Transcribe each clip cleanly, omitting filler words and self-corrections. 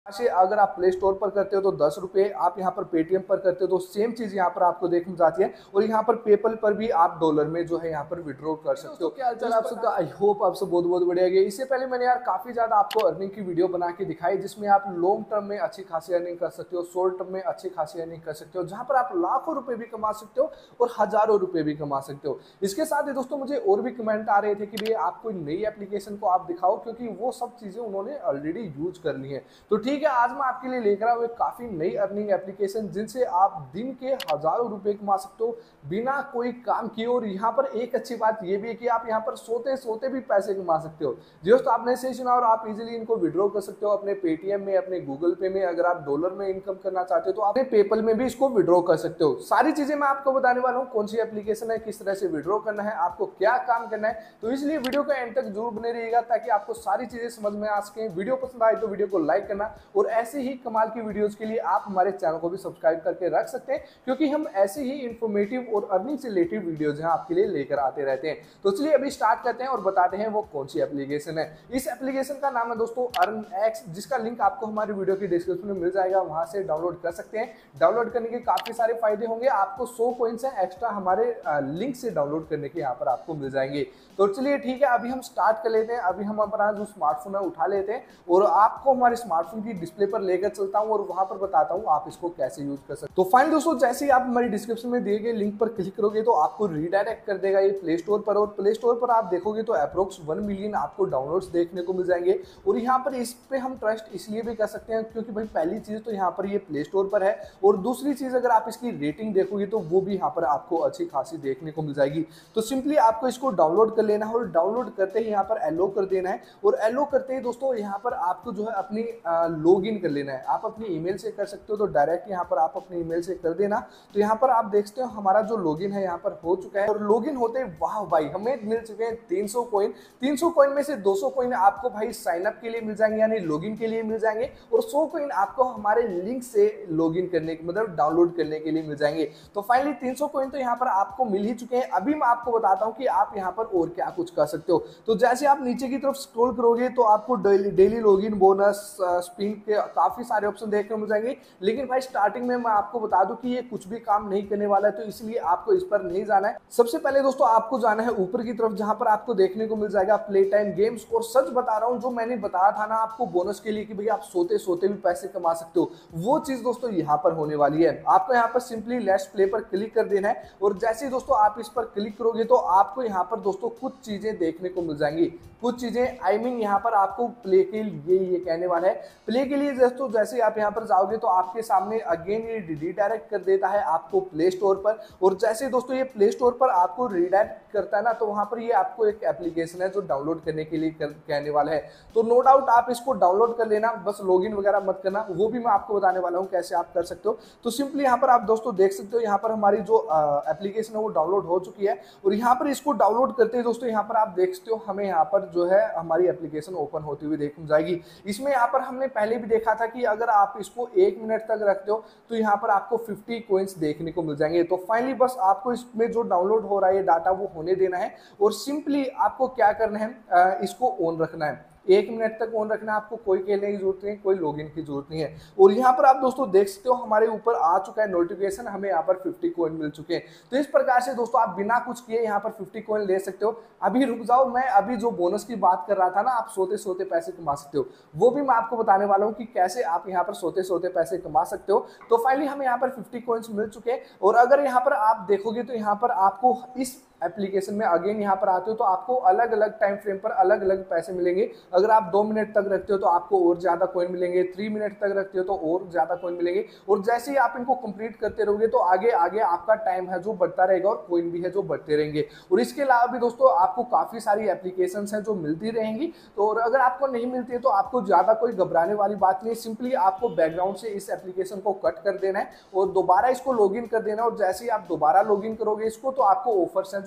से अगर आप प्ले स्टोर पर करते हो तो 10 रुपये, आप यहाँ पर पेटीएम पर करते हो तो सेम चीज यहाँ पर आपको देखने जाती है। और यहाँ पर पेपल पर भी आप डॉलर में जो है यहाँ पर विड्रॉ कर सकते हो। क्या हालचाल आप सबका, आई होप आप सब बहुत बहुत बढ़िया गए। इससे पहले मैंने यार काफी ज्यादा आपको अर्निंग की वीडियो बना के दिखाई, जिसमें आप लॉन्ग टर्म में अच्छी खासी अर्निंग कर सकते हो, शॉर्ट टर्म में अच्छी खासी अर्निंग कर सकते हो, जहां पर आप लाखों रुपए भी कमा सकते हो और हजारों रुपए भी कमा सकते हो। इसके साथ ही दोस्तों मुझे और भी कमेंट आ रहे थे कि भैया आप कोई नई एप्लीकेशन को आप दिखाओ, क्योंकि वो सब चीजें उन्होंने ऑलरेडी यूज कर ली है। तो ठीक है, आज मैं आपके लिए लेकर आया हूं एक काफी नई अर्निंग एप्लीकेशन, जिनसे आप दिन के हजारों रुपए कमा सकते हो बिना कोई काम किए। और यहाँ पर एक अच्छी बात यह भी है कि आप यहाँ पर सोते सोते भी पैसे कमा सकते हो। दोस्तों आपने सही सुना, और आप इजीली इनको विड्रॉ कर सकते हो अपने पेटीएम में, अपने गूगल पे में। अगर आप डॉलर में इनकम करना चाहते हो तो आप पेपल में भी इसको विड्रॉ कर सकते हो। सारी चीजें मैं आपको बताने वाला हूँ, कौन सी एप्लीकेशन है, किस तरह से विड्रॉ करना है, आपको क्या काम करना है। तो इसलिए वीडियो का एंड तक जरूर बने रहिएगा, ताकि आपको सारी चीजें समझ में आ सके। वीडियो पसंद आए तो वीडियो को लाइक करना, और ऐसे ही कमाल की वीडियोस के लिए आप हमारे चैनल को भी सब्सक्राइब करके रख सकते हैं, क्योंकि हम ऐसे ही इंफॉर्मेटिव और अर्निंग से रिलेटेड वीडियोस हैं आपके लिए लेकर आते रहते हैं। तो चलिए अभी स्टार्ट करते हैं और बताते हैं वो कौन सी एप्लीकेशन है। इस एप्लीकेशन का नाम है दोस्तों अर्न एक्स, जिसका लिंक आपको हमारी वीडियो की डिस्क्रिप्शन में मिल जाएगा, वहां से डाउनलोड कर सकते हैं। डाउनलोड करने के काफी सारे फायदे होंगे, आपको 100 कॉइन्स है एक्स्ट्रा हमारे लिंक से डाउनलोड करने के यहाँ पर आपको मिल जाएंगे। तो चलिए ठीक है, अभी हम स्टार्ट कर लेते हैं। अभी हम अपना जो स्मार्टफोन है उठा लेते हैं और आपको हमारे स्मार्टफोन की डिस्प्ले पर लेकर चलता हूं और वहां पर बताता हूं आप इसको कैसे यूज कर सकते हो। तो फाइनली दोस्तों, जैसे ही आप हमारी डिस्क्रिप्शन में दिए गए लिंक पर क्लिक करोगे तो आपको रीडायरेक्ट कर देगा ये प्ले स्टोर पर। और प्ले स्टोर पर आप देखोगे तो अप्रोक्स 1 मिलियन आपको डाउनलोड्स देखने को मिल जाएंगे। और यहाँ पर इस पे हम ट्रस्ट इसलिए भी कर सकते हैं क्योंकि भाई पहली चीज तो यहाँ पर ये प्ले स्टोर पर है, और दूसरी चीज अगर आप इसकी रेटिंग देखोगे तो वो भी यहाँ पर आपको अच्छी खासी देखने को मिल जाएगी। तो सिंपली आपको इसको डाउनलोड कर लेना है, और डाउनलोड करते ही यहाँ पर एलो कर देना है। और एलो करते ही दोस्तों यहाँ पर आपको जो है अपनी लॉग इन कर लेना है। आप अपनी ईमेल से कर सकते हो, तो डायरेक्ट यहाँ पर आप अपनी ईमेल से कर देना। तो यहाँ पर आप देखते हो हमारा जो लॉगिन है यहाँ पर हो चुका है। और लॉगिन होते वाह भाई हमें मिल चुके हैं 300 कॉइन। 300 कॉइन में से 200 कॉइन आपको भाई साइन अप के लिए मिल जाएंगे, यानी लॉगिन के लिए मिल जाएंगे, और 100 कॉइन आपको हमारे लिंक से लॉगिन करने के मतलब डाउनलोड करने के लिए मिल जाएंगे। तो फाइनली 300 कॉइन तो यहाँ पर आपको मिल ही चुके हैं। अभी मैं आपको बताता हूँ कि आप यहाँ पर और क्या कुछ कर सकते हो। तो जैसे आप नीचे की तरफ स्क्रॉल करोगे तो आपको डेली लॉगिन, बोनस, स्पिन के काफी सारे ऑप्शन देखने को मिल जाएंगे। लेकिन भाई स्टार्टिंग में मैं आपको बता दूं कि ये कुछ भी काम नहीं करने वाला है, तो इसलिए आपको इस पर नहीं जाना है। सबसे पहले दोस्तों आपको जाना है ऊपर की तरफ, जहां पर आपको देखने को मिल जाएगा प्ले टाइम गेम्स। और सच बता रहा हूं, जो मैंने बताया था ना आपको बोनस के लिए कि भाई आप सोते सोते भी पैसे कमा सकते हो, वो चीज दोस्तों यहाँ पर होने वाली है। आपको यहाँ पर सिंपली लेट्स प्ले पर क्लिक कर देना है। और जैसे ही दोस्तों आप इस पर क्लिक करोगे तो आपको यहाँ पर दोस्तों कुछ चीजें देखने को मिल जाएंगी। कुछ चीजें आई मीन यहाँ पर आपको प्ले के लिए ये कहने वाला है। प्ले के लिए दोस्तों जैसे आप यहाँ पर जाओगे तो आपके सामने अगेन ये रीडायरेक्ट कर देता है आपको प्ले स्टोर पर। और जैसे दोस्तों ये प्ले स्टोर पर आपको रीडायरेक्ट करता है ना, तो वहां पर ये आपको एक एप्लीकेशन है जो डाउनलोड करने के लिए कहने वाला है। तो नो डाउट आप इसको डाउनलोड कर लेना, बस लॉगिन वगैरह मत करना, वो भी मैं आपको बताने वाला हूँ कैसे आप कर सकते हो। तो सिंपली यहाँ पर आप दोस्तों देख सकते हो, यहाँ पर हमारी जो एप्लीकेशन है वो डाउनलोड हो चुकी है। और यहाँ पर इसको डाउनलोड करते हैं दोस्तों, यहाँ पर आप देख सकते हो हमें यहाँ पर जो है हमारी एप्लीकेशन ओपन होती हुई देखने जाएगी। इसमें यहाँ पर हमने पहले भी देखा था कि अगर आप इसको 1 मिनट तक रखते हो तो यहाँ पर आपको 50 कॉइन्स देखने को मिल जाएंगे। तो फाइनली बस आपको इसमें जो डाउनलोड हो रहा है डाटा वो होने देना है। और सिंपली आपको क्या करना है, इसको ऑन रखना है। 1 मिनट तक ऑन रखना है आपको, कोई खेलने की जरूरत नहीं, कोई लॉगिन की जरूरत नहीं है। और यहाँ पर आप दोस्तों देख सकते हो हमारे ऊपर आ चुका है नोटिफिकेशन, हमें यहाँ पर 50 कॉइन मिल चुके हैं। तो इस प्रकार से दोस्तों आप बिना कुछ किए यहाँ पर 50 कॉइन ले सकते हो। अभी रुक जाओ, मैं अभी जो बोनस की बात कर रहा था ना, आप सोते सोते पैसे कमा सकते हो, वो भी मैं आपको बताने वाला हूँ कि कैसे आप यहाँ पर सोते सोते पैसे कमा सकते हो। तो फाइनली हमें यहाँ पर 50 कॉइन्स मिल चुके हैं। और अगर यहाँ पर आप देखोगे तो यहाँ पर आपको इस एप्लीकेशन में अगेन यहाँ पर आते हो तो आपको अलग अलग टाइम फ्रेम पर अलग अलग पैसे मिलेंगे। अगर आप 2 मिनट तक रखते हो तो आपको और ज्यादा कॉइन मिलेंगे, 3 मिनट तक रखते हो तो और ज्यादा कॉइन मिलेंगे। और जैसे ही आप इनको कंप्लीट करते रहोगे तो आगे आगे आपका टाइम है जो बढ़ता रहेगा और कॉइन भी है जो बढ़ते रहेंगे। और इसके अलावा भी दोस्तों आपको काफी सारी एप्लीकेशन हैं जो मिलती रहेंगी। तो और अगर आपको नहीं मिलती है तो आपको ज्यादा कोई घबराने वाली बात नहीं है। सिंपली आपको बैकग्राउंड से इस एप्लीकेशन को कट कर देना है और दोबारा इसको लॉगिन कर देना। और जैसे ही आप दोबारा लॉगिन करोगे इसको तो आपको ऑफर्स हैं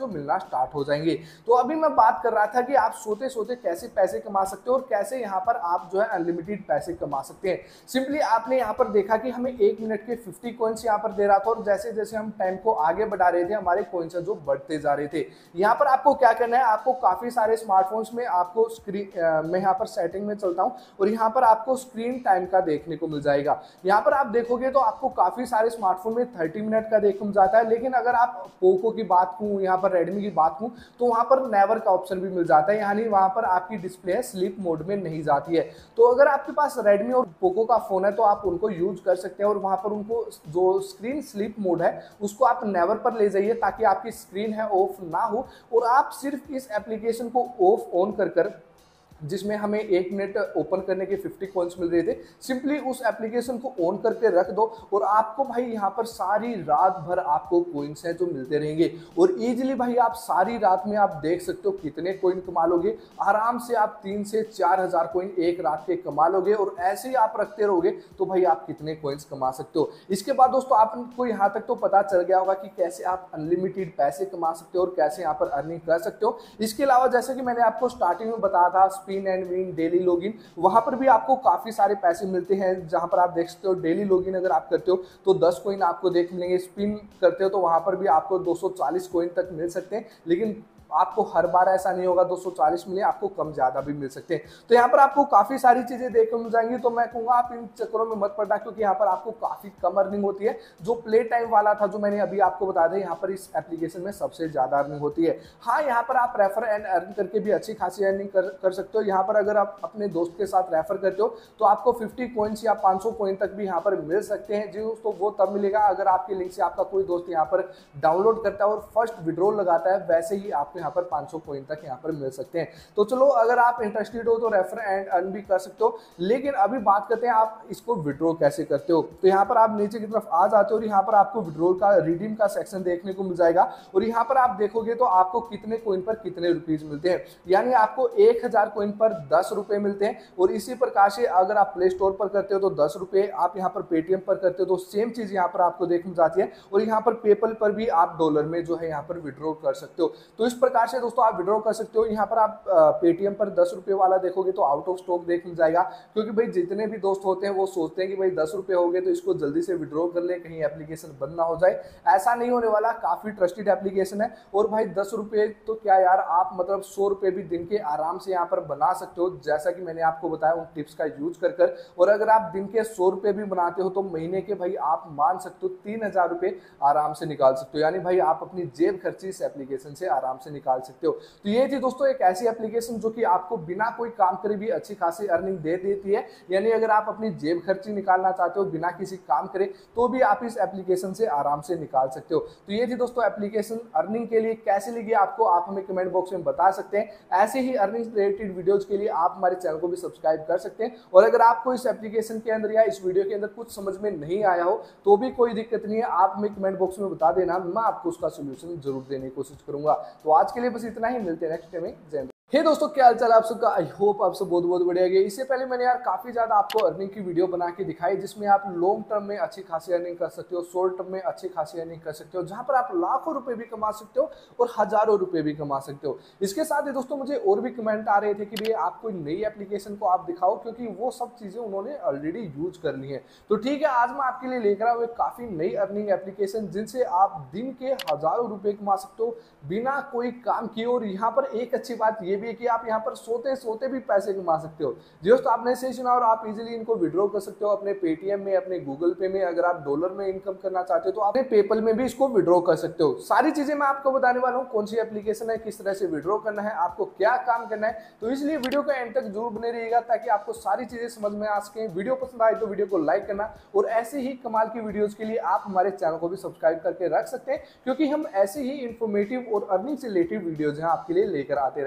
जो मिलना स्टार्ट हो जाएंगे। तो अभी मैं बात कर रहा था कि आप सोते सोते कैसे पैसे कमा सकते हो और कैसे यहाँ पर आप जो है अनलिमिटेड पैसे कमा सकते हैं। सिंपली आपने यहाँ पर देखा कि हमें 1 मिनट के 50 कॉइन्स यहाँ पर दे रहा था और जैसे जैसे हम टाइम को आगे बढ़ा रहे थे हमारे कॉइन्स जो बढ़ते जा रहे थे। यहाँ पर आपको क्या करना है, आपको काफी सारे स्मार्टफोन्स में आपको स्क्रीन मैं यहाँ पर सेटिंग में चलता हूँ और यहाँ पर आपको स्क्रीन टाइम का देखने को मिल जाएगा। यहाँ पर आप देखोगे तो आपको काफी सारे स्मार्टफोन में 30 मिनट का देखने को जाता है, लेकिन अगर आप पोको की बात करूं, यहाँ पर रेडमी की बात करूं, तो वहां पर नेवर का ऑप्शन भी मिल जाता है, यानी वहां पर आपकी डिस्प्ले स्लीप मोड में नहीं जाती है। तो अगर आपके पास रेडमी और पोको का फोन है तो आप उनको यूज कर सकते हैं और वहां पर उनको जो स्क्रीन स्लीप मोड है उसको आप नेवर पर ले जाइए ताकि आपकी स्क्रीन है ऑफ ना हो और आप सिर्फ इस एप्लीकेशन को ऑफ ऑन कर जिसमें हमें 1 मिनट ओपन करने के 50 कॉइन्स मिल रहे थे, सिंपली उस एप्लीकेशन को ऑन करके रख दो और आपको भाई यहाँ पर सारी रात भर आपको कॉइन्स हैं जो मिलते रहेंगे और इजीली भाई आप सारी रात में आप देख सकते हो कितने कॉइन कमा लोगे। आराम से आप 3 से 4 हजार कॉइन एक रात के कमा लोगे और ऐसे ही आप रखते रहोगे तो भाई आप कितने कॉइन्स कमा सकते हो। इसके बाद दोस्तों आपको यहाँ तक तो पता चल गया होगा कि कैसे आप अनलिमिटेड पैसे कमा सकते हो और कैसे यहाँ पर अर्निंग कर सकते हो। इसके अलावा जैसे कि मैंने आपको स्टार्टिंग में बताया था spin and win daily login, वहां पर भी आपको काफी सारे पैसे मिलते हैं, जहां पर आप देख सकते हो डेली लॉगिन अगर आप करते हो तो 10 कॉइन आपको देख मिलेंगे, स्पिन करते हो तो वहां पर भी आपको 240 कॉइन तक मिल सकते हैं, लेकिन आपको हर बार ऐसा नहीं होगा 240 मिले, आपको कम ज्यादा भी मिल सकते हैं। तो यहाँ पर आपको काफी सारी चीजें देखने मिल जाएंगी, तो मैं कहूंगा आप इन चक्करों में मत पड़ना क्योंकि यहाँ पर आपको काफी कम अर्निंग होती है। जो प्ले टाइम वाला था जो मैंने अभी आपको बताया था, यहाँ पर इस एप्लीकेशन में सबसे ज्यादा अर्निंग होती है। हाँ, यहाँ पर आप रेफर एंड अर्न करके भी अच्छी खासी अर्निंग कर सकते हो। यहाँ पर अगर आप अपने दोस्त के साथ रेफर करते हो तो आपको 50 कॉइन्स या 500 कॉइन तक भी यहाँ पर मिल सकते हैं जी दोस्तों। वो तब मिलेगा अगर आपके लिंक से आपका कोई दोस्त यहाँ पर डाउनलोड करता है और फर्स्ट विड्रॉल लगाता है, वैसे ही आपको यहाँ पर 500 कॉइन तक यहाँ पर मिल सकते हैं। तो चलो अगर आप इंटरेस्टेड हो तो रेफर एंड अर्न भी कर सकते हो, लेकिन अभी बात करते हैं आप इसको विड्रॉ कैसे करते हो। तो यहाँ पर आप नीचे की तरफ आ जाते हो और यहाँ पर आपको विड्रॉल का रिडीम का सेक्शन देखने को मिल जाएगा और यहाँ पर आप देखोगे तो आपको कितने कॉइन पर कितने रुपीज मिलते हैं, यानी आपको 1000 कॉइन पर 10 रुपए मिलते हैं। और इसी प्रकार से अगर आप प्ले स्टोर पर करते हो तो 10 रुपए, आप यहाँ पर पेटीएम पर करते हो तो सेम चीज यहाँ पर आपको देखने जाती है और यहाँ पर पेपल पर भी आप डॉलर में जो है यहाँ पर विड्रॉ कर सकते हो। तो इस प्रकार से दोस्तों आप विड्रॉ कर सकते हो। यहाँ पर आप पेटीएम पर 10 रुपए वाला देखोगे तो आउट ऑफ स्टॉक देख मिल जाएगा, क्योंकि भाई जितने भी दोस्त होते हैं वो सोचते हैं कि भाई 10 रुपए हो गए तो इसको जल्दी से विड्रॉ कर ले, कहीं एप्लीकेशन बंद ना हो जाए। ऐसा नहीं होने वाला, काफी ट्रस्टेड एप्लीकेशन है। और भाई 10 रुपए तो क्या यार, आप मतलब 100 रुपए भी दिन के आराम से यहाँ पर बना सकते हो, जैसा कि मैंने आपको बताया उन टिप्स का यूज कर। और अगर आप दिन के 100 रुपए भी बनाते हो तो महीने के भाई आप मान सकते हो 3000 रुपए आराम से निकाल सकते हो, यानी भाई आप अपनी जेब खर्ची इस एप्लीकेशन से आराम से निकाल सकते हो। तो ये थी दोस्तों एक ऐसी एप्लीकेशन जो कि आपको बिना कोई काम करे भी अच्छी खासी अर्निंग दे देती है, यानी अगर आप अपनी जेब खर्ची निकालना चाहते हो बिना किसी काम करे तो भी आप इस एप्लीकेशन से आराम से निकाल सकते हो। तो ये थी दोस्तों एप्लीकेशन। अर्निंग के लिए कैसे लगी आपको आप हमें कमेंट बॉक्स में बता सकते हैं। ऐसे ही अर्निंग रिलेटेड वीडियोज के लिए आप हमारे चैनल को भी सब्सक्राइब कर सकते हैं। और अगर आपको इस एप्लीकेशन के अंदर या इस वीडियो के अंदर कुछ समझ में नहीं आया हो तो भी कोई दिक्कत नहीं है, आप हमें कमेंट बॉक्स में बता देना, मैं आपको उसका सोल्यूशन जरूर देने की कोशिश करूंगा। तो आज के लिए बस इतना ही, मिलते हैं नेक्स्ट टाइम में। जय। हे दोस्तों, क्या हाल चाल आप सबका। आई होप आप सब बहुत बहुत बढ़िया गया। इससे पहले मैंने यार काफी ज्यादा आपको अर्निंग की वीडियो बना के दिखाई जिसमें आप लॉन्ग टर्म में अच्छी खासी अर्निंग कर सकते हो, शॉर्ट टर्म में अच्छी खासी अर्निंग कर सकते हो, जहां पर आप लाखों रुपए भी कमा सकते हो और हजारों रुपए भी कमा सकते हो। इसके साथ ही दोस्तों मुझे और भी कमेंट आ रहे थे कि भैया आप कोई नई एप्लीकेशन को आप दिखाओ, क्योंकि वो सब चीजें उन्होंने ऑलरेडी यूज कर ली है। तो ठीक है, आज मैं आपके लिए लेकर आऊँ एक काफी नई अर्निंग एप्लीकेशन जिनसे आप दिन के हजारों रुपए कमा सकते हो बिना कोई काम किए। और यहाँ पर एक अच्छी बात यह भी है कि आप यहाँ पर सोते सोते भी पैसे कमा सकते हो। दोस्तों आपने सही सुना, और आप इजीली इनको विड्रॉ कर सकते हो अपने पेटीएम में, अपने गूगल पे में। अगर आप डॉलर में इनकम करना चाहते हो तो आप पेपल में भी इसको विड्रॉ कर सकते हो। सारी चीजें मैं आपको बताने वाला हूँ, कौन सी एप्लीकेशन है, किस तरह से विड्रॉ करना है, आपको क्या काम करना है। तो इसलिए वीडियो का एंड तक जरूर बने रहिएगा ताकि आपको सारी चीजें समझ में आ सके। वीडियो पसंद आए तो वीडियो को लाइक करना, और ऐसे ही कमाल की वीडियोज के लिए आप हमारे चैनल को भी सब्सक्राइब करके रख सकते हैं, क्योंकि हम ऐसे ही इंफॉर्मेटिव और अर्निंग से रिलेटेड वीडियोज हैं आपके लिए लेकर आते रहते हैं।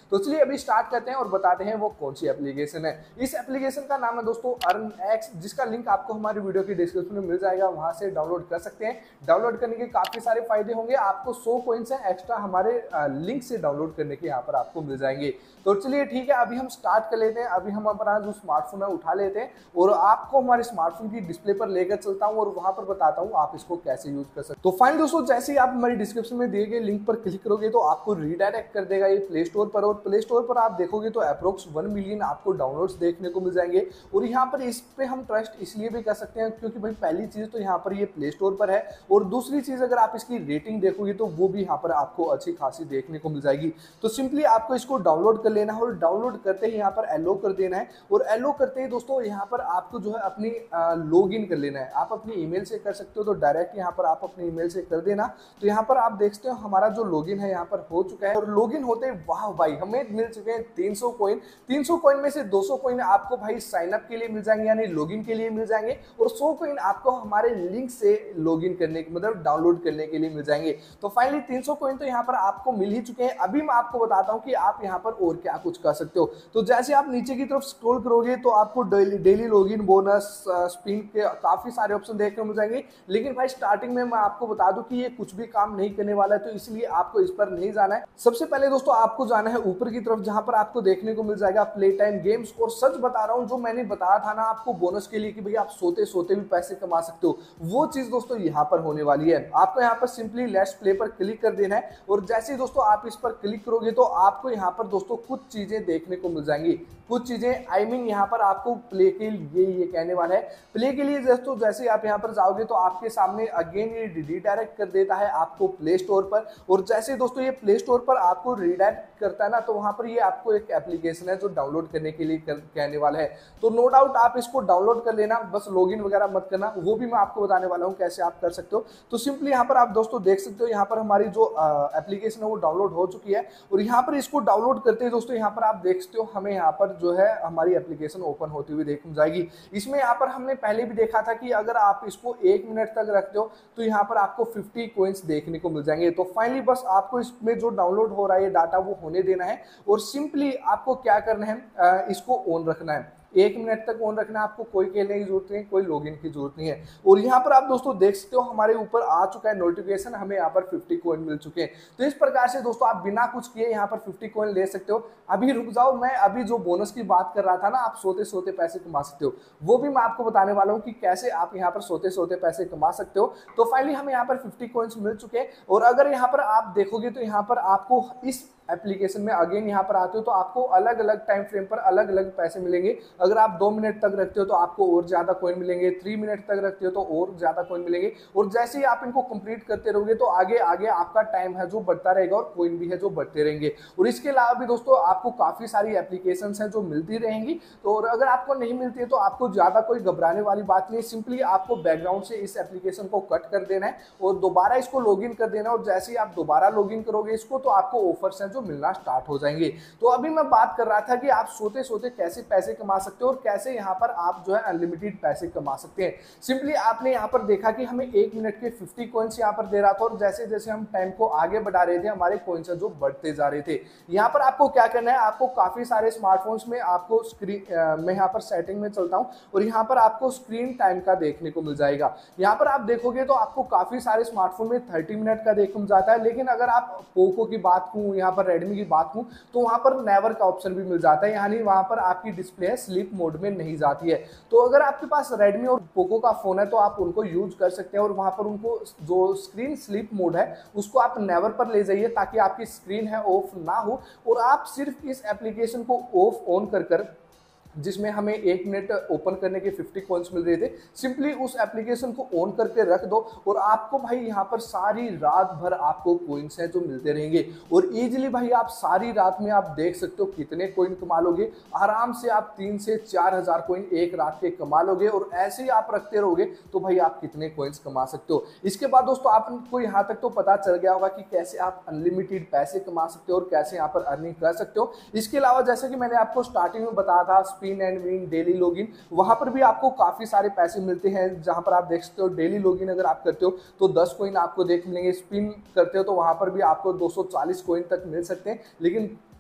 तो चलिए अभी स्टार्ट करते हैं और बताते हैं वो कौन सी एप्लीकेशन है। इस एप्लीकेशन का नाम है दोस्तों अर्नएक्स, जिसका लिंक आपको हमारी वीडियो की डिस्क्रिप्शन में मिल जाएगा, वहां से डाउनलोड कर सकते हैं। डाउनलोड करने के काफी सारे फायदे होंगे, आपको 100 कॉइन्स है एक्स्ट्रा हमारे लिंक से डाउनलोड करने के यहाँ पर आपको मिल जाएंगे। तो चलिए ठीक है, अभी हम स्टार्ट कर लेते हैं। अभी हम अपना जो स्मार्टफोन है उठा लेते हैं और आपको हमारे स्मार्टफोन की डिस्प्ले पर लेकर चलता हूं और वहां पर बताता हूं आप इसको कैसे यूज कर सकते हो। तो फाइनली दोस्तों, जैसे ही आप हमारी डिस्क्रिप्शन में दिए गए लिंक पर क्लिक करोगे तो आपको रीडायरेक्ट कर देगा ये प्ले स्टोर पर, और प्ले स्टोर पर आप देखोगे तो अप्रोक्स 1 मिलियन आपको डाउनलोड्स देखने को मिल जाएंगे। और यहाँ पर इस पे हम ट्रस्ट इसलिए भी कर सकते हैं क्योंकि भाई पहली चीज तो यहाँ पर ये प्ले स्टोर पर है, और दूसरी चीज अगर आप इसकी रेटिंग देखोगे तो वो भी यहाँ पर आपको अच्छी खासी देखने को मिल जाएगी। तो सिंपली आपको इसको डाउनलोड कर लेना है और डाउनलोड करते ही यहाँ पर एलो कर देना है, और एलो करते ही दोस्तों यहाँ पर आपको जो है अपनी लॉगिन कर लेना है। आप अपनी ईमेल से कर सकते हो, तो डायरेक्ट यहाँ पर आप अपनी ईमेल से कर देना। तो यहाँ पर आप देखते हो हमारा जो लॉगिन है यहाँ पर हो चुका है, और लॉगिन होते वाह भाई हमें मिल चुके हैं 300 कॉइन। 300 कॉइन में से 200 कॉइन आपको भाई साइन अप के लिए मिल जाएंगे, यानी लॉगिन के लिए मिल जाएंगे, और 100 कॉइन आपको हमारे लिंक से लॉगिन करने के मतलब डाउनलोड करने के लिए मिल जाएंगे। तो फाइनली 300 कॉइन तो यहाँ पर आपको मिल ही चुके हैं। अभी मैं आपको बताता हूँ कि आप यहाँ पर और क्या कुछ कर सकते हो। तो जैसे आप नीचे की तरफ स्क्रॉल करोगे तो आपको डेली लॉगिन बोनस स्पिन के काफी सारे ऑप्शन देखने को मिल जाएंगे। लेकिन भाई स्टार्टिंग में मैं आपको बता दूं कि ये कुछ भी काम नहीं करने वाला है, तो इसलिए आपको इस पर नहीं जाना है। सबसे पहले दोस्तों आपको जाना है ऊपर की तरफ, जहां पर आपको देखने को मिल जाएगा प्ले टाइम गेम्स। और सच बता रहा हूं, जो मैंने बताया था ना आपको बोनस के लिए कि भाई आप सोते सोते भी पैसे कमा सकते हो, वो चीज दोस्तों यहाँ पर होने वाली है। आपको यहाँ पर सिंपली लेट्स प्ले पर क्लिक कर देना है, और जैसे ही दोस्तों आप इस पर क्लिक करोगे तो आपको यहाँ पर दोस्तों कुछ चीजें देखने को मिल जाएंगी। कुछ चीजें आई मीन यहाँ पर आपको प्ले के लिए ये कहने वाला है। प्ले के लिए दोस्तों जैसे आप यहाँ पर जाओगे तो आपके सामने अगेन ये रीडायरेक्ट कर देता है आपको प्ले स्टोर पर, और जैसे दोस्तों ये प्ले स्टोर पर आपको रीडायरेक्ट करता है ना, तो वहां पर ये आपको एक एप्लीकेशन है जो डाउनलोड करने के लिए कहने वाला है। तो नो डाउट आप इसको डाउनलोड कर लेना, बस लॉगिन वगैरह मत करना, वो भी मैं आपको बताने वाला हूँ कैसे आप कर सकते हो। तो सिंपली यहाँ पर आप दोस्तों देख सकते हो यहाँ पर हमारी जो एप्लीकेशन है वो डाउनलोड हो चुकी है, और यहाँ पर इसको डाउनलोड करते हैं दोस्तों यहाँ पर आप देख सकते हो हमें यहाँ पर जो है हमारी एप्लीकेशन ओपन होती हुई देखने जाएगी। इसमें यहाँ पर हमने पहले भी देखा था कि अगर आप इसको 1 मिनट तक रखते हो तो यहाँ पर आपको 50 कॉइन्स देखने को मिल जाएंगे। तो फाइनली बस आपको इसमें जो डाउनलोड हो रहा है ये डाटा वो होने देना है, और सिंपली आपको क्या करना है, इसको ऑन रखना है। 1 मिनट तक ऑन रखना है, आपको कोई खेलने की जरूरत नहीं, कोई लॉगिन की जरूरत नहीं है। और यहाँ पर आप दोस्तों देख सकते हो हमारे ऊपर आ चुका है नोटिफिकेशन, हमें यहाँ पर 50 कॉइन मिल चुके हैं। तो इस प्रकार से दोस्तों आप बिना कुछ किए यहाँ पर 50 कॉइन ले सकते हो। अभी रुक जाओ, मैं अभी जो बोनस की बात कर रहा था ना, आप सोते सोते पैसे कमा सकते हो, वो भी मैं आपको बताने वाला हूँ कि कैसे आप यहाँ पर सोते सोते पैसे कमा सकते हो। तो फाइनली हमें यहाँ पर 50 कॉइन्स मिल चुके हैं, और अगर यहाँ पर आप देखोगे तो यहाँ पर आपको इस एप्लीकेशन में अगेन यहाँ पर आते हो तो आपको अलग अलग टाइम फ्रेम पर अलग अलग पैसे मिलेंगे। अगर आप 2 मिनट तक रखते हो तो आपको और ज्यादा कॉइन मिलेंगे, 3 मिनट तक रखते हो तो और ज्यादा कॉइन मिलेंगे, और जैसे ही आप इनको कंप्लीट करते रहोगे तो आगे आगे आपका टाइम है जो बढ़ता रहेगा और कॉइन भी है जो बढ़ते रहेंगे। और इसके अलावा भी दोस्तों आपको काफी सारी एप्लीकेशंस हैं जो मिलती रहेंगी। तो और अगर आपको नहीं मिलती है तो आपको ज्यादा कोई घबराने वाली बात नहीं है, सिंपली आपको बैकग्राउंड से इस एप्लीकेशन को कट कर देना है और दोबारा इसको लॉगिन कर देना है, और जैसे ही आप दोबारा लॉगिन करोगे इसको तो आपको ऑफर्स हैं जो मिलना स्टार्ट हो जाएंगे। तो अभी मैं बात कर रहा था कि आप सोते सोते कैसे पैसे कमा सकते हो और कैसे यहाँ पर आप जो है अनलिमिटेड पैसे कमा सकते हैं। सिंपली आपने यहाँ पर देखा कि हमें 1 मिनट के 50 कॉइन्स यहाँ पर दे रहा था, और जैसे जैसे हम टाइम को आगे बढ़ा रहे थे हमारे कॉइन्स जो बढ़ते जा रहे थे। यहाँ पर आपको क्या करना है, आपको काफी सारे स्मार्टफोन्स में आपको स्क्रीन मैं यहाँ पर सेटिंग में चलता हूँ और यहाँ पर आपको स्क्रीन टाइम का देखने को मिल जाएगा। यहाँ पर आप देखोगे तो आपको काफी सारे स्मार्टफोन में 30 मिनट का देखने को जाता है, लेकिन अगर आप पोको की बात करूँ, यहाँ पर रेडमी की बात करूँ, तो वहां पर नेवर का ऑप्शन भी मिल जाता है, यानी वहां पर आपकी डिस्प्ले स्लीप मोड में नहीं जाती है। तो अगर आपके पास रेडमी और पोको का फोन है तो आप उनको यूज कर सकते हैं, और वहां पर उनको जो स्क्रीन स्लीप मोड है उसको आप नेवर पर ले जाइए ताकि आपकी स्क्रीन है ऑफ ना हो, और आप सिर्फ इस एप्लीकेशन को ऑफ ऑन कर जिसमें हमें 1 मिनट ओपन करने के 50 कॉइन्स मिल रहे थे, सिंपली उस एप्लीकेशन को ऑन करके रख दो और आपको भाई यहाँ पर सारी रात भर आपको कॉइन्स हैं जो मिलते रहेंगे। और इजीली भाई आप सारी रात में आप देख सकते हो कितने कॉइन कमा लोगे। आराम से आप 3 से 4 हज़ार कॉइन एक रात के कमा लोगे, और ऐसे ही आप रखते रहोगे तो भाई आप कितने कॉइन्स कमा सकते हो। इसके बाद दोस्तों आपको यहाँ तक तो पता चल गया होगा कि कैसे आप अनलिमिटेड पैसे कमा सकते हो और कैसे यहाँ पर अर्निंग कर सकते हो। इसके अलावा जैसे कि मैंने आपको स्टार्टिंग में बताया था spin and win daily login, वहां पर भी आपको काफी सारे पैसे मिलते हैं, जहां पर आप देख सकते हो डेली लॉगिन अगर आप करते हो तो 10 कॉइन आपको देख मिलेंगे। स्पिन करते हो तो वहां पर भी आपको 240 कॉइन तक मिल सकते हैं, लेकिन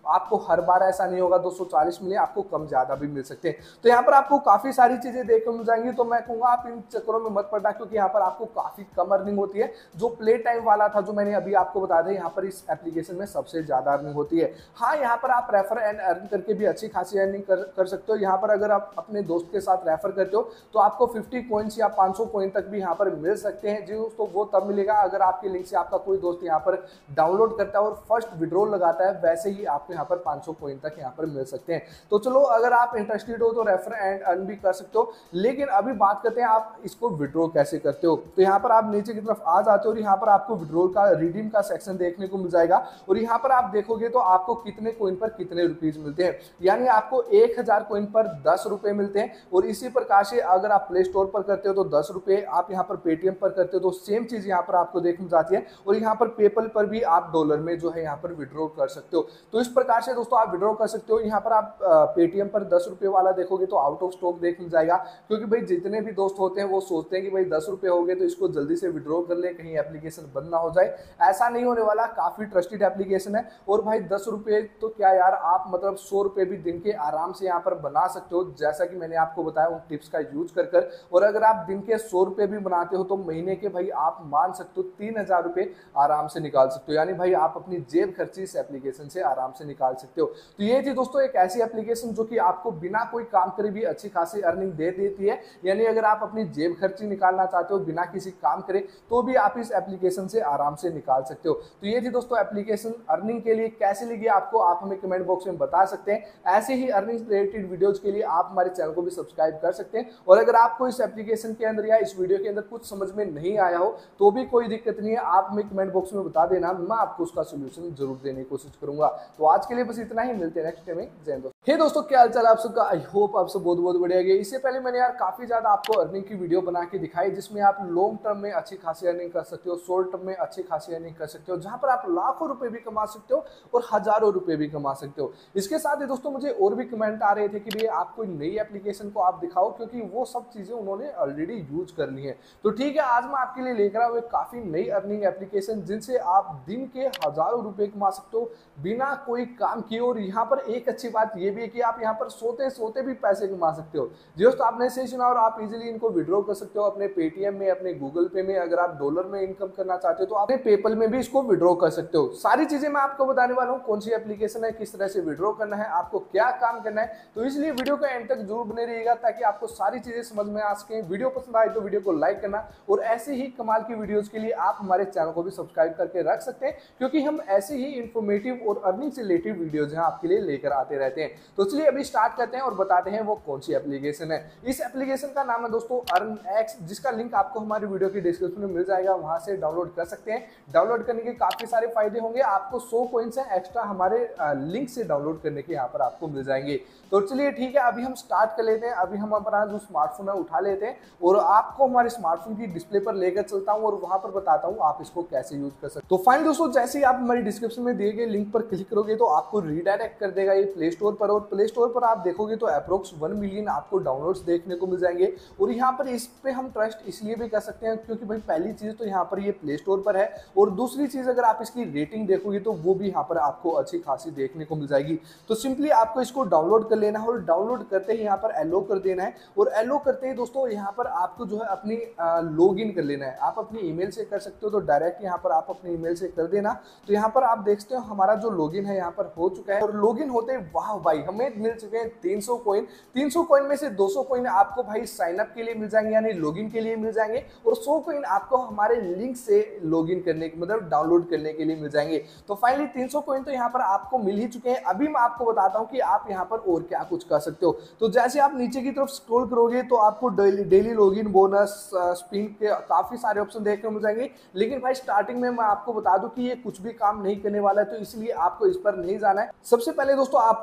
आपको हर बार ऐसा नहीं होगा 240 मिले, आपको कम ज्यादा भी मिल सकते हैं। तो यहाँ पर आपको काफी सारी चीजें देखने को मिल जाएंगी। तो मैं कहूंगा आप इन चक्करों में मत पड़ना, क्योंकि यहाँ पर आपको काफी कम अर्निंग होती है। जो प्ले टाइम वाला था जो मैंने अभी आपको बता दिया, यहाँ पर इस एप्लीकेशन में सबसे ज्यादा अर्निंग होती है। हाँ, यहाँ पर आप रेफर एंड अर्न करके भी अच्छी खासी अर्निंग कर सकते हो। यहाँ पर अगर आप अपने दोस्त के साथ रेफर करते हो तो आपको 50 कॉइन्स या 500 कॉइन तक भी यहाँ पर मिल सकते हैं जी दोस्तों। वो तब मिलेगा अगर आपके लिंक से आपका कोई दोस्त यहाँ पर डाउनलोड करता है और फर्स्ट विड्रॉल लगाता है, वैसे ही आपको यहाँ पर 500 कॉइन तक यहाँ पर मिल सकते हैं। तो चलो, अगर आप इंटरेस्टेड हो तो रेफर एंड अर्न भी कर सकते हो। लेकिन अभी बात करते हैं आप इसको विड्रॉ कैसे करते हो। तो यहाँ पर आप नीचे की तरफ आ जाते हो और यहाँ पर आपको विड्रॉल का रिडीम का सेक्शन देखने को मिल जाएगा। और यहाँ पर आप देखोगे तो आपको कितने कॉइन पर कितने रुपीज मिलते हैं, यानी आपको 1000 कॉइन पर 10 रुपए मिलते हैं। और इसी प्रकार से अगर आप प्ले स्टोर पर करते हो तो 10 रुपए, आप यहाँ पर पेटीएम पर करते हो तो सेम चीज यहाँ पर आपको देखने जाती है। और यहाँ पर पेपल पर भी आप डॉलर में जो है यहाँ पर विड्रॉ कर सकते हो। तो इस प्रकार से दोस्तों आप विड्रॉ कर सकते हो। यहाँ पर आप पेटीएम पर 10 रुपए वाला देखोगे तो आउट ऑफ स्टॉक देख मिल जाएगा, क्योंकि भाई जितने भी दोस्त होते हैं वो सोचते हैं कि भाई 10 रुपए हो गए तो इसको जल्दी से विड्रॉ कर ले, कहीं एप्लीकेशन बंद ना हो जाए। ऐसा नहीं होने वाला, काफी ट्रस्टेड एप्लीकेशन है। और भाई 10 रुपए तो क्या यार, आप मतलब 100 रुपए भी दिन के आराम से यहाँ पर बना सकते हो, जैसा कि मैंने आपको बताया उन टिप्स का यूज कर। और अगर आप दिन के 100 रुपए भी बनाते हो तो महीने के भाई आप मान सकते हो 3000 रुपए आराम से निकाल सकते हो। यानी भाई आप अपनी जेब खर्ची इस एप्लीकेशन से आराम से निकाल सकते हो। तो ये थी दोस्तों एक ऐसी एप्लीकेशन जो कि आपको बिना कोई काम करे भी अच्छी खासी अर्निंग दे देती है। यानी अगर आप अपनी जेब खर्ची निकालना चाहते हो बिना किसी काम करे, तो भी आप इस एप्लीकेशन से आराम से निकाल सकते हो। तो ये थी दोस्तों एप्लीकेशन। अर्निंग के लिए कैसी लगी आपको, आप हमें कमेंट बॉक्स में बता सकते हैं। ऐसे ही अर्निंग रिलेटेड वीडियोज के लिए आप हमारे चैनल को भी सब्सक्राइब कर सकते हैं। और अगर आपको इस एप्लीकेशन के अंदर या इस वीडियो के अंदर कुछ समझ में नहीं आया हो तो भी कोई दिक्कत नहीं है, आप हमें कमेंट बॉक्स में बता देना, मैं आपको उसका सोल्यूशन जरूर देने की कोशिश करूंगा। तो आज के लिए बस इतना ही, मिलते हैं नेक्स्ट टाइम में। जय हिंद। हे दोस्तों, क्या हालचाल आप सबका। आई होप आप सब बहुत बहुत बढ़िया गए। इससे पहले मैंने यार काफी ज्यादा आपको अर्निंग की वीडियो बना के दिखाई, जिसमें आप लॉन्ग टर्म में अच्छी खासी अर्निंग कर सकते हो, शॉर्ट टर्म में अच्छी खासी अर्निंग कर सकते हो, जहां पर आप लाखों रुपए भी कमा सकते हो और हजारों रुपए भी कमा सकते हो। इसके साथ ही दोस्तों मुझे और भी कमेंट आ रहे थे कि भैया आप कोई नई एप्लीकेशन को आप दिखाओ, क्योंकि वो सब चीजें उन्होंने ऑलरेडी यूज कर ली है। तो ठीक है, आज मैं आपके लिए लेकर आऊँ एक काफी नई अर्निंग एप्लीकेशन, जिनसे आप दिन के हजारों रुपए कमा सकते हो बिना कोई काम किए। और यहाँ पर एक अच्छी बात ये भी है कि आप यहाँ पर सोते सोते भी पैसे कमा सकते हो। दोस्तों आपने सही सुना, और आप इजीली इनको विड्रॉ कर सकते हो अपने पेटीएम में, अपने गूगल पे में। अगर आप डॉलर में इनकम करना चाहते हो तो अपने पेपल में भी इसको विड्रॉ कर सकते हो। सारी चीजें मैं आपको बताने वाला हूँ, कौन सी एप्लीकेशन है, किस तरह से विड्रॉ करना है, आपको क्या काम करना है। तो इसलिए वीडियो का एंड तक जरूर बने रहिएगा, ताकि आपको सारी चीजें समझ में आ सके। वीडियो पसंद आए तो वीडियो को लाइक करना, और ऐसे ही कमाल की वीडियोस के लिए आप हमारे चैनल को भी सब्सक्राइब करके रख सकते हैं, क्योंकि हम ऐसे ही इंफॉर्मेटिव और अर्निंग से रिलेटेड वीडियोज हैं आपके लिए लेकर आते रहते हैं। तो चलिए अभी स्टार्ट करते हैं और बताते हैं वो कौन सी एप्लीकेशन है। इस एप्लीकेशन का नाम है दोस्तों अर्नएक्स, जिसका लिंक आपको हमारी वीडियो की डिस्क्रिप्शन में मिल जाएगा, वहां से डाउनलोड कर सकते हैं। डाउनलोड करने के काफी सारे फायदे होंगे, आपको 100 कॉइन्स एक्स्ट्रा हमारे लिंक से डाउनलोड करने के यहाँ पर आपको मिल जाएंगे। तो चलिए ठीक है, अभी हम स्टार्ट कर लेते हैं। अभी हम अपना जो स्मार्टफोन है उठा लेते हैं और आपको हमारे स्मार्टफोन की डिस्प्ले पर लेकर चलता हूं और वहां पर बताता हूं आप इसको कैसे यूज कर सकते हैं। तो फाइन दोस्तों, जैसे ही आप हमारी डिस्क्रिप्शन में दिए गए लिंक पर क्लिक करोगे तो आपको रीडायरेक्ट कर देगा ये प्ले स्टोर पर। और प्ले स्टोर पर आप देखोगे तो अप्रोक्स 1 मिलियन आपको डाउनलोड्स देखने को मिल जाएंगे। और यहाँ पर इस पे हम ट्रस्ट इसलिए भी कर सकते हैं क्योंकि भाई पहली चीज तो यहाँ पर ये प्ले स्टोर पर है, और दूसरी चीज अगर आप इसकी रेटिंग देखोगे तो वो भी यहाँ पर आपको अच्छी खासी देखने को मिल जाएगी। तो सिंपली आपको इसको डाउनलोड कर लेना है, और डाउनलोड करते ही यहाँ पर एलो कर देना है। और एलो करते ही दोस्तों यहाँ पर आपको जो है अपनी लॉगिन कर लेना है। आप अपनी ईमेल से कर सकते हो, तो डायरेक्ट यहाँ पर आप अपनी ईमेल से कर देना। तो यहाँ पर आप देखते हो हमारा जो लॉगिन है यहाँ पर हो चुका है। और लॉगिन होते वाह भाई हमें मिल चुके हैं 300 कॉइन। 300 कॉइन में से 200 कॉइन आपको भाई साइन अप के लिए मिल जाएंगे, यानी लॉगिन के लिए मिल जाएंगे, और 100 कॉइन आपको हमारे लिंक से लॉगिन करने के मतलब डाउनलोड करने के लिए मिल जाएंगे। तो फाइनली 300 कॉइन तो यहाँ पर आपको मिल ही चुके हैं। अभी मैं आपको बताता हूँ कि आप यहाँ पर और क्या कुछ कर सकते हो। तो जैसे आप नीचे की तरफ स्क्रॉल करोगे तो आपको डेली लॉगिन, बोनस, स्पिन के काफी सारे ऑप्शन देखने को मिल जाएंगे। लेकिन भाई स्टार्टिंग में मैं आपको बता दूं कि ये कुछ भी काम नहीं करने वाला है, तो इसलिए आपको इस पर नहीं जाना है। सबसे पहले दोस्तों आपको जाना है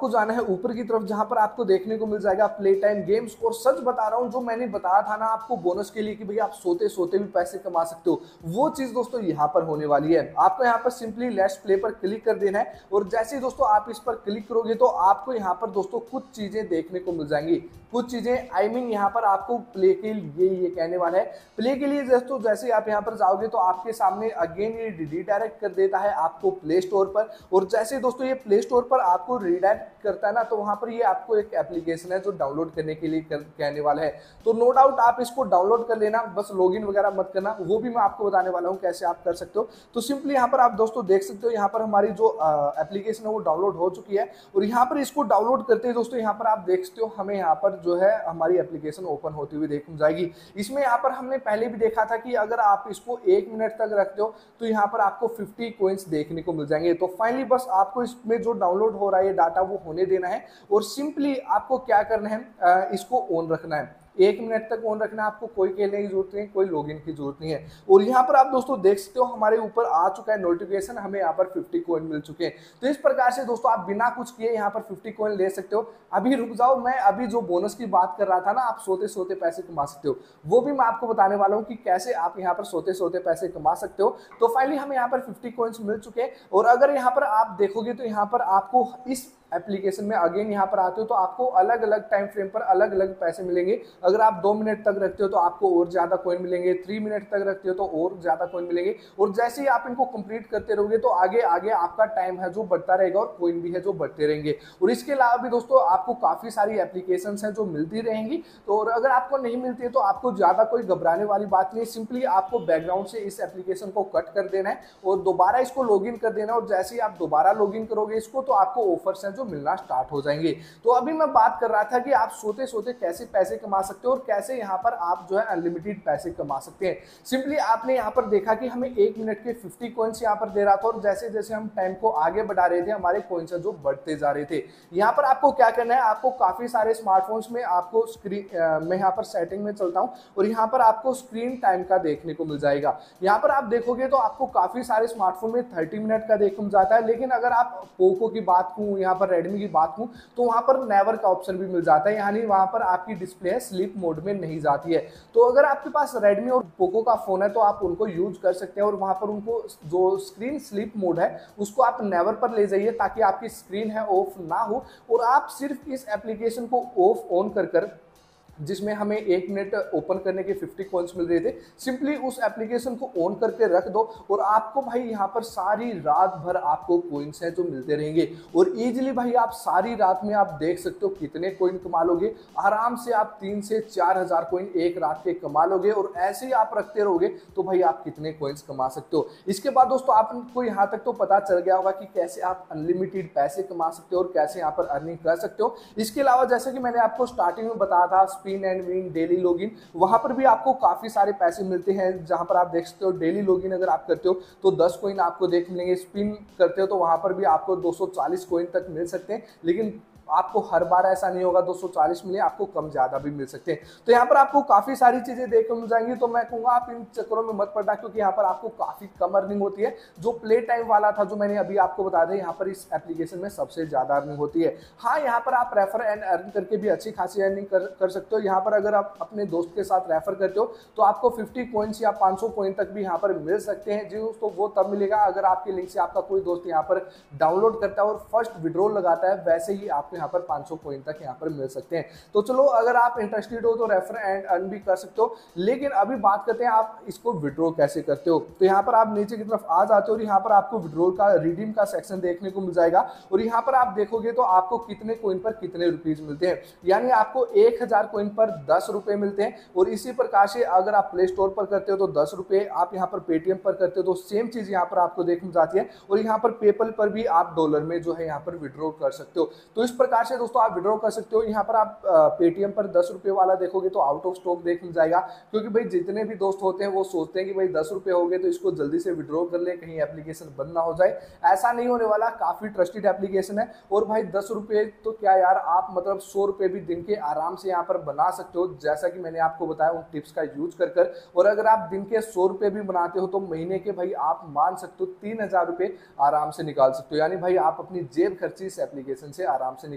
ऊपर की तरफ जहां पर आपको देखने को मिल जाएगा प्ले टाइम गेम्स। और सच बता रहा हूं, जो मैंने बताया था ना आपको बोनस के लिए कि भाई आप सोते सोते भी पैसे कमा सकते हो, वो चीज दोस्तों यहाँ पर होने वाली है। आपको यहाँ पर सिंपली लेट्स प्ले पर क्लिक कर देना है और जैसे ही दोस्तों आप इस पर क्लिक करोगे तो आपको यहाँ पर दोस्तों कुछ चीजें देखने को मिल जाएंगी। कुछ चीजें आई मीन यहाँ पर आपको प्ले के लिए ये कहने वाला है, प्ले के लिए दोस्तों जैसे ही आप यहाँ पर जाओगे तो आपके सामने अगेन ये रिडायरेक्ट कर देता है आपको प्ले स्टोर पर। और जैसे दोस्तों ये प्ले स्टोर पर आपको रिडायरेक्ट करता है ना, तो वहां पर ये आपको एक एप्लीकेशन है जो डाउनलोड करने के लिए कहने वाला है। तो नो डाउट आप इसको डाउनलोड कर लेना, बस लॉगिन वगैरह मत करना, वो भी मैं आपको बताने वाला हूँ कैसे आप कर सकते हो। तो सिंपली यहाँ पर आप दोस्तों देख सकते हो, यहाँ पर हमारी जो एप्लीकेशन है वो डाउनलोड हो चुकी है। और यहाँ पर इसको डाउनलोड करते हैं दोस्तों, यहाँ पर आप देख सकते हो हमें यहाँ पर जो है हमारी एप्लीकेशन ओपन होती हुई देख जाएगी। इसमें यहाँ पर हमने पहले भी देखा था कि अगर आप इसको 1 मिनट तक रखते हो तो यहाँ पर आपको 50 कॉइन्स देखने को मिल जाएंगे। तो फाइनली बस आपको इसमें जो डाउनलोड हो रहा है डाटा वो होने देना है और सिंपली आपको क्या करना है, इसको ऑन रखना है। 1 मिनट तक ऑन रखना है, आपको कोई खेलने की जरूरत नहीं, कोई लॉगिन की जरूरत नहीं है। और यहाँ पर आप दोस्तों देख सकते हो हमारे ऊपर आ चुका है नोटिफिकेशन, हमें यहाँ पर 50 कॉइन मिल चुके हैं। तो इस प्रकार से दोस्तों आप बिना कुछ किए यहाँ पर 50 कॉइन ले सकते हो। अभी रुक जाओ, मैं अभी जो बोनस की बात कर रहा था ना, आप सोते सोते पैसे कमा सकते हो, वो भी मैं आपको बताने वाला हूँ कि कैसे आप यहाँ पर सोते सोते पैसे कमा सकते हो। तो फाइनली हमें यहाँ पर 50 कॉइन्स मिल चुके हैं। और अगर यहाँ पर आप देखोगे तो यहाँ पर आपको इस एप्लीकेशन में अगेन यहाँ पर आते हो तो आपको अलग अलग टाइम फ्रेम पर अलग अलग पैसे मिलेंगे। अगर आप 2 मिनट तक रखते हो तो आपको और ज्यादा कॉइन मिलेंगे, 3 मिनट तक रखते हो तो और ज्यादा कॉइन मिलेंगे। और जैसे ही आप इनको कंप्लीट करते रहोगे तो आगे आगे आपका टाइम है जो बढ़ता रहेगा और कॉइन भी है जो बढ़ते रहेंगे। और इसके अलावा भी दोस्तों आपको काफी सारी एप्लीकेशन है जो मिलती रहेंगी। तो और अगर आपको नहीं मिलती है तो आपको ज्यादा कोई घबराने वाली बात नहीं है, सिंपली आपको बैकग्राउंड से इस एप्लीकेशन को कट कर देना है और दोबारा इसको लॉगिन कर देना। और जैसे ही आप दोबारा लॉगिन करोगे इसको तो आपको ऑफर्स हैं जो मिलना स्टार्ट हो जाएंगे। तो अभी मैं बात कर रहा था कि आप सोते सोते कैसे पैसे कमा सकते हो और कैसे यहाँ पर आप जो है अनलिमिटेड पैसे कमा सकते हैं। सिंपली आपने यहाँ पर देखा कि हमें 1 मिनट के 50 कॉइन्स यहाँ पर दे रहा था और जैसे जैसे हम टाइम को आगे बढ़ा रहे थे हमारे कॉइन्स जो बढ़ते जा रहे थे। यहाँ पर आपको क्या करना है, आपको काफी सारे स्मार्टफोन्स में आपको स्क्रीन मैं यहाँ पर सेटिंग में चलता हूँ और यहाँ पर आपको स्क्रीन टाइम का देखने को मिल जाएगा। यहाँ पर आप देखोगे तो आपको काफी सारे स्मार्टफोन में 30 मिनट का देखने को जाता है, लेकिन अगर आप पोको की बात करूँ, यहाँ पर रेडमी की बात करूँ तो वहां पर नेवर का ऑप्शन भी मिल जाता है, यानी वहां पर आपकी डिस्प्ले स्लीप मोड में नहीं जाती है। तो अगर आपके पास रेडमी और पोको का फोन है तो आप उनको यूज कर सकते हैं और वहां पर उनको जो स्क्रीन स्लीप मोड है उसको आप नेवर पर ले जाइए ताकि आपकी स्क्रीन है ऑफ ना हो और आप सिर्फ इस एप्लीकेशन को ऑफ ऑन कर जिसमें हमें 1 मिनट ओपन करने के 50 कॉइन्स मिल रहे थे, सिंपली उस एप्लीकेशन को ऑन करके रख दो और आपको भाई यहाँ पर सारी रात भर आपको कॉइन्स हैं जो मिलते रहेंगे। और इजीली भाई आप सारी रात में आप देख सकते हो कितने कॉइन कमा लोगे। आराम से आप 3 से 4 हजार कॉइन एक रात के कमा लोगे और ऐसे ही आप रखते रहोगे तो भाई आप कितने कॉइन्स कमा सकते हो। इसके बाद दोस्तों आपको यहाँ तक तो पता चल गया होगा कि कैसे आप अनलिमिटेड पैसे कमा सकते हो और कैसे यहाँ पर अर्निंग कर सकते हो। इसके अलावा जैसे कि मैंने आपको स्टार्टिंग में बताया था spin and win daily login, वहां पर भी आपको काफी सारे पैसे मिलते हैं। जहां पर आप देख सकते हो डेली लॉगिन अगर आप करते हो तो 10 कॉइन आपको देख मिलेंगे, स्पिन करते हो तो वहां पर भी आपको 240 कॉइन तक मिल सकते हैं, लेकिन आपको हर बार ऐसा नहीं होगा 240 मिले, आपको कम ज्यादा भी मिल सकते हैं। तो यहाँ पर आपको काफी सारी चीजें देखने मिल जाएंगी। तो मैं कहूंगा आप इन चक्करों में मत पड़ना क्योंकि यहाँ पर आपको काफी कम अर्निंग होती है। जो प्ले टाइम वाला था जो मैंने अभी आपको बताया था, यहाँ पर इस एप्लीकेशन में सबसे ज्यादा अर्निंग होती है। हाँ, यहाँ पर आप रेफर एंड अर्न करके भी अच्छी खासी अर्निंग कर सकते हो। यहाँ पर अगर आप अपने दोस्त के साथ रेफर करते हो तो आपको 50 कॉइन्स या 500 कॉइन तक भी यहाँ पर मिल सकते हैं। जी दोस्तों, वो तब मिलेगा अगर आपके लिंक से आपका कोई दोस्त यहाँ पर डाउनलोड करता है और फर्स्ट विड्रॉल लगाता है, वैसे ही आपको यहाँ पर 500 कॉइन तक यहाँ पर मिल सकते हैं। तो चलो, अगर आप इंटरेस्टेड हो तो रेफर एंड अर्न भी कर सकते हो। लेकिन अभी बात करते हैं आप इसको विड्रॉ कैसे करते हो। तो यहाँ पर आप नीचे की तरफ आ जाते हो और यहाँ पर आपको विड्रॉल का रिडीम का सेक्शन देखने को मिल जाएगा और यहाँ पर आप देखोगे तो आपको कितने कॉइन पर कितने रुपीज मिलते हैं, यानी आपको 1000 कॉइन पर 10 रुपए मिलते हैं। और इसी प्रकार से अगर आप प्ले स्टोर पर करते हो तो 10 रुपए, आप यहाँ पर पेटीएम पर करते हो तो सेम चीज यहाँ पर आपको देखने जाती है। और यहाँ पर पेपल पर भी आप डॉलर में जो है यहाँ पर विड्रॉ कर सकते हो। तो इस प्रकार से दोस्तों आप विड्रॉ कर सकते हो। यहाँ पर आप पेटीएम पर 10 रुपए वाला देखोगे तो आउट ऑफ स्टॉक देख मिल जाएगा, क्योंकि भाई जितने भी दोस्त होते हैं वो सोचते हैं कि भाई 10 रुपए हो गए तो इसको जल्दी से विड्रॉ कर ले, कहीं एप्लीकेशन बंद ना हो जाए। ऐसा नहीं होने वाला, काफी ट्रस्टेड एप्लीकेशन है। और भाई 10 रुपए तो क्या यार, आप मतलब 100 रुपए भी दिन के आराम से यहाँ पर बना सकते हो, जैसा कि मैंने आपको बताया उन टिप्स का यूज कर। और अगर आप दिन के 100 रुपए भी बनाते हो तो महीने के भाई आप मान सकते हो 3000 रुपए आराम से निकाल सकते हो, यानी भाई आप अपनी जेब खर्ची इस एप्लीकेशन से आराम से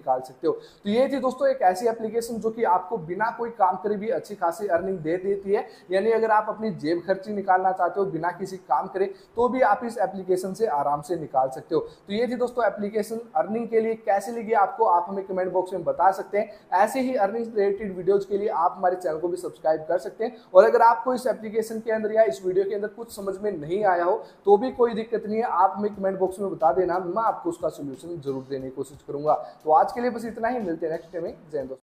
निकाल सकते हो। तो ये थी दोस्तों एक ऐसी एप्लीकेशन जो कि आपको बिना कोई काम करे भी अच्छी खासी अर्निंग दे देती है। यानी अगर आप अपनी जेब खर्ची निकालना चाहते हो बिना किसी काम करे तो भी आप इस एप्लीकेशन से आराम से निकाल सकते हो। तो ये थी दोस्तों एप्लीकेशन, अर्निंग के लिए कैसे लगी आपको आप हमें कमेंट बॉक्स में बता सकते हैं। ऐसे ही अर्निंग रिलेटेड वीडियोज के लिए आप हमारे चैनल को भी सब्सक्राइब कर सकते हैं। और अगर आपको इस एप्लीकेशन के अंदर या इस वीडियो के अंदर कुछ समझ में नहीं आया हो तो भी कोई दिक्कत नहीं है, आप हमें कमेंट बॉक्स में बता देना, मैं आपको उसका सोल्यूशन जरूर देने की कोशिश करूंगा। तो आज के लिए बस इतना ही, मिलते हैं नेक्स्ट टाइम में। जय हिंद दोस्तों।